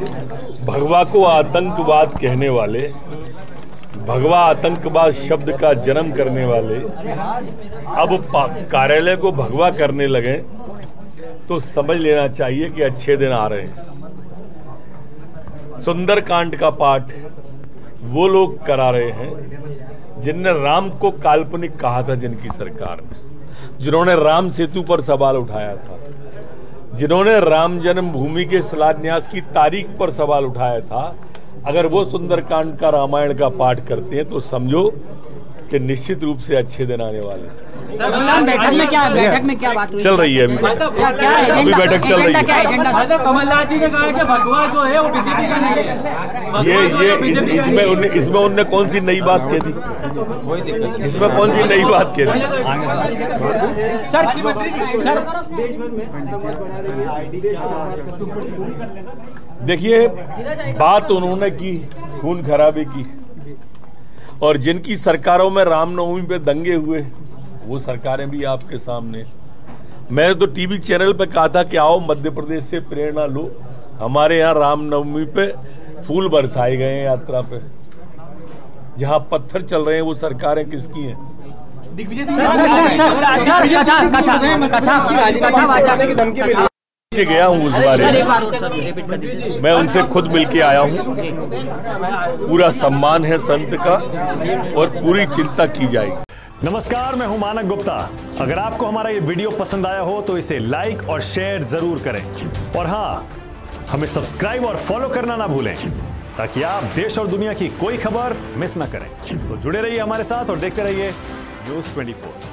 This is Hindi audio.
भगवा को आतंकवाद कहने वाले, भगवा आतंकवाद शब्द का जन्म करने वाले अब कार्यालय को भगवा करने लगे तो समझ लेना चाहिए कि अच्छे दिन आ रहे हैं। सुंदरकांड का पाठ वो लोग करा रहे हैं जिनने राम को काल्पनिक कहा था, जिनकी सरकार ने, जिन्होंने राम सेतु पर सवाल उठाया था, जिन्होंने राम जन्मभूमि के शिलान्यास की तारीख पर सवाल उठाया था, अगर वो सुंदरकांड का रामायण का पाठ करते हैं तो समझो कि निश्चित रूप से अच्छे दिन आने वाले हैं। बैठक में क्या बात हुई? चल रही है अभी बैठक चल रही है। कमलनाथ जी ने कहा कि भगवा जो है वो बीजेपी का नहीं है। इसमें उनने कौन सी नई बात कह दी? इसमें कौन सी नई बात कह दी? देखिए, बात उन्होंने की खून खराबे की, और जिनकी सरकारों में रामनवमी पे दंगे हुए वो सरकारें भी आपके सामने। मैंने तो टीवी चैनल पे कहा था कि आओ मध्य प्रदेश से प्रेरणा लो, हमारे यहाँ रामनवमी पे फूल बरसाए गए हैं यात्रा पे। जहाँ पत्थर चल रहे हैं वो सरकारें किसकी हैं? गया हूँ उस बारे में, मैं उनसे खुद मिलके आया हूँ। पूरा सम्मान है संत का और पूरी चिंता की जाएगी। नमस्कार, मैं हूं मानक गुप्ता। अगर आपको हमारा ये वीडियो पसंद आया हो तो इसे लाइक और शेयर जरूर करें, और हाँ, हमें सब्सक्राइब और फॉलो करना ना भूलें ताकि आप देश और दुनिया की कोई खबर मिस ना करें। तो जुड़े रहिए हमारे साथ और देखते रहिए News 24।